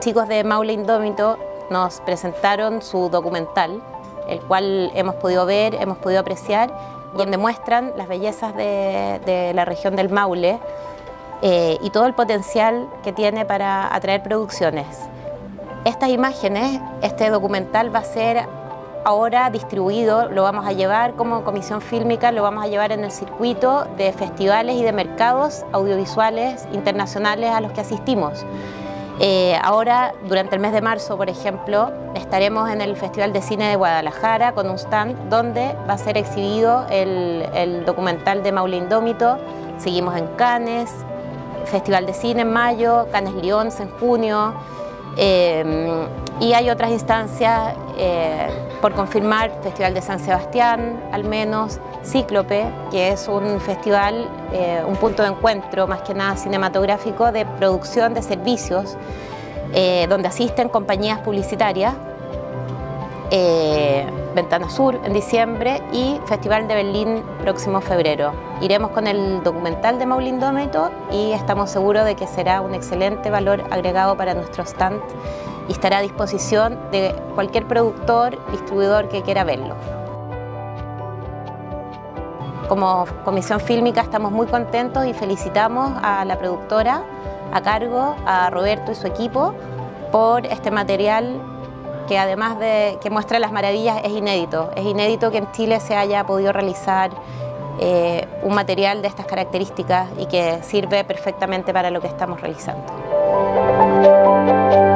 chicos de Maule Indómito nos presentaron su documental, el cual hemos podido ver, hemos podido apreciar, donde muestran las bellezas de la región del Maule y todo el potencial que tiene para atraer producciones. Estas imágenes, este documental va a ser ahora distribuido, lo vamos a llevar como comisión fílmica, lo vamos a llevar en el circuito de festivales y de mercados audiovisuales internacionales a los que asistimos. Ahora, durante el mes de marzo, por ejemplo, estaremos en el Festival de Cine de Guadalajara con un stand donde va a ser exhibido el documental de Maule Indómito. Seguimos en Cannes, Festival de Cine en mayo, Cannes Lions en junio, y hay otras instancias por confirmar, Festival de San Sebastián, al menos, Cíclope, que es un festival, un punto de encuentro más que nada cinematográfico de producción de servicios, donde asisten compañías publicitarias, Ventana Sur en diciembre y Festival de Berlín próximo febrero. Iremos con el documental de Maule Indómito y estamos seguros de que será un excelente valor agregado para nuestro stand y estará a disposición de cualquier productor, distribuidor que quiera verlo. Como comisión fílmica estamos muy contentos y felicitamos a la productora a cargo, a Roberto y su equipo, por este material que además de que muestra las maravillas es inédito. Es inédito que en Chile se haya podido realizar un material de estas características y que sirve perfectamente para lo que estamos realizando.